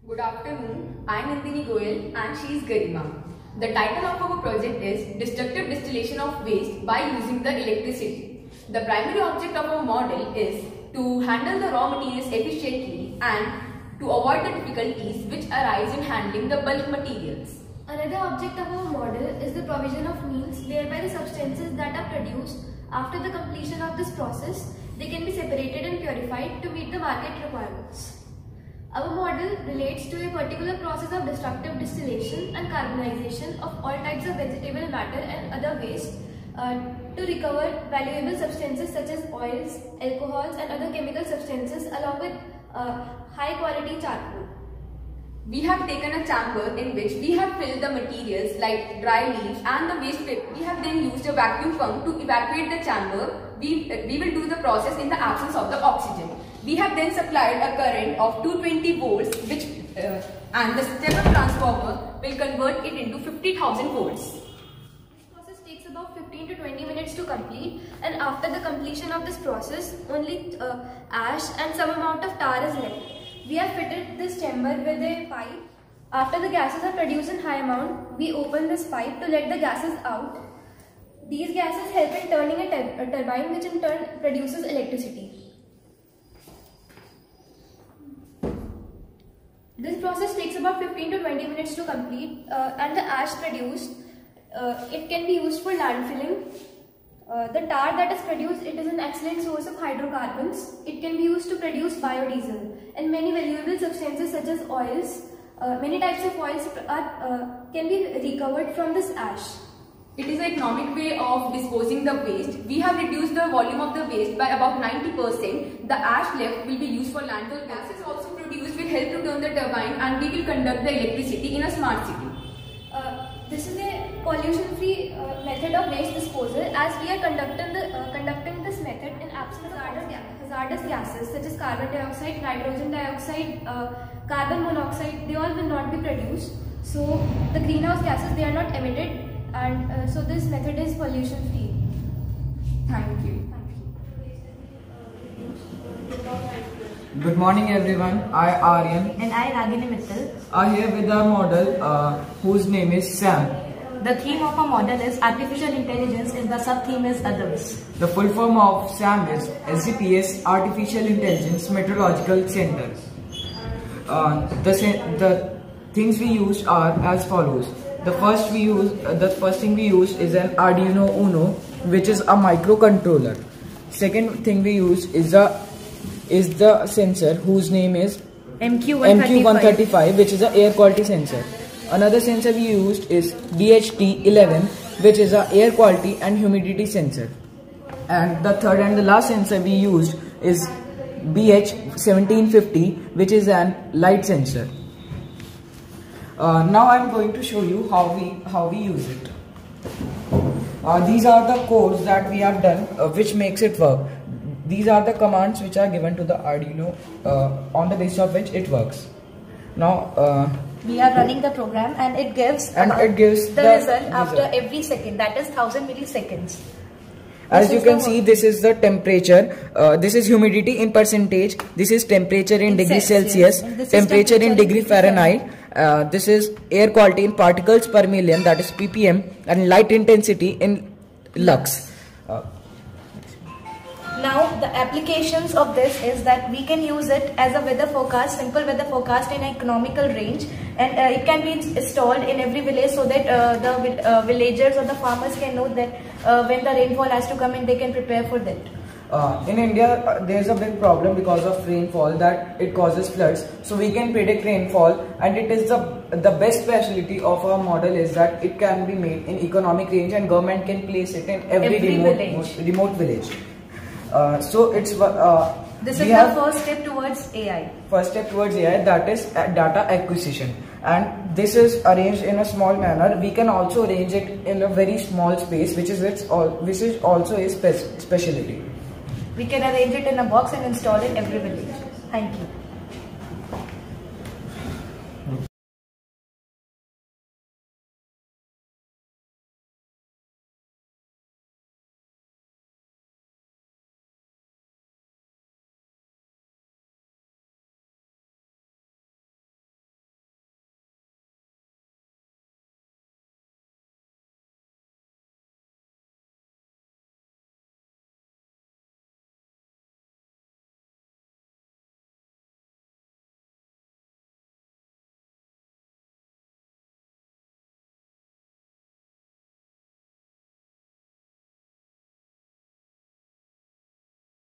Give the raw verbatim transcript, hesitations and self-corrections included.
Good afternoon, I am Nandini Goyal and she is Garima. The title of our project is Destructive Distillation of Waste by Using the Electricity. The primary object of our model is to handle the raw materials efficiently and to avoid the difficulties which arise in handling the bulk materials. Another object of our model is the provision of means whereby the substances that are produced after the completion of this process, they can be separated and purified to meet the market requirements. Our model relates to a particular process of destructive distillation and carbonization of all types of vegetable matter and other waste uh, to recover valuable substances such as oils, alcohols and other chemical substances along with uh, high quality charcoal. We have taken a chamber in which we have filled the materials like dry leaves and the waste paper. We have then used a vacuum pump to evacuate the chamber. We, uh, we will do the process in the absence of the oxygen. We have then supplied a current of two hundred twenty volts which uh, and the stepper transformer will convert it into fifty thousand volts. This process takes about fifteen to twenty minutes to complete, and after the completion of this process only uh, ash and some amount of tar is left. We have fitted this chamber with a pipe. After the gases are produced in high amount, we open this pipe to let the gases out. These gases help in turning a, tur a turbine which in turn produces electricity. This process takes about fifteen to twenty minutes to complete uh, and the ash produced, uh, it can be used for landfilling. Uh, the tar that is produced, it is an excellent source of hydrocarbons. It can be used to produce biodiesel and many valuable substances such as oils. Uh, many types of oils are, uh, can be recovered from this ash. It is an economic way of disposing the waste. We have reduced the volume of the waste by about ninety percent. The ash left will be used for landfill. Gases also produced will help to turn the turbine and we will conduct the electricity in a smart city. Uh, this is a pollution-free uh, method of waste disposal as we are conducting, the, uh, conducting this method in absence of hazardous, ga hazardous gases such as carbon dioxide, nitrogen dioxide, uh, carbon monoxide. They all will not be produced. So the greenhouse gases, they are not emitted. And uh, so this method is pollution free. Thank you. Good morning everyone, I Aryan and I Ragini Mittal are here with our model uh, whose name is Sam. The theme of our model is Artificial Intelligence and the sub-theme is Others. The full form of SAM is S D P S Artificial Intelligence Meteorological Center. Uh, the, the things we used are as follows. The first we use, uh, the first thing we use is an Arduino Uno, which is a microcontroller. Second thing we use is a is the sensor whose name is M Q one thirty-five, which is an air quality sensor. Another sensor we used is D H T eleven, which is an air quality and humidity sensor. And the third and the last sensor we used is B H seventeen fifty, which is an light sensor. Uh, now I am going to show you how we how we use it. Uh, these are the codes that we have done, uh, which makes it work. These are the commands which are given to the Arduino, uh, on the basis of which it works. Now uh, we are running the program and it gives and it gives the, the result result after every second. That is one thousand milliseconds. As you can see, this is the temperature, uh, this is humidity in percentage, this is temperature in, in degree Celsius, Celsius temperature, temperature in degree Fahrenheit, uh, this is air quality in particles per million, that is P P M, and light intensity in lux. Uh, Now the applications of this is that we can use it as a weather forecast, simple weather forecast in an economical range, and uh, it can be installed in every village so that uh, the uh, villagers or the farmers can know that uh, when the rainfall has to come in, they can prepare for that. Uh, in India, uh, there is a big problem because of rainfall that it causes floods. So we can predict rainfall, and it is the the best specialty of our model is that it can be made in economic range, and government can place it in every, every remote village. remote village. Uh, so it's uh, this is the first step towards A I. First step towards A I, that is data acquisition, and this is arranged in a small manner. We can also arrange it in a very small space, which is its all, which is also a spe specialty. We can arrange it in a box and install it in every village. Thank you.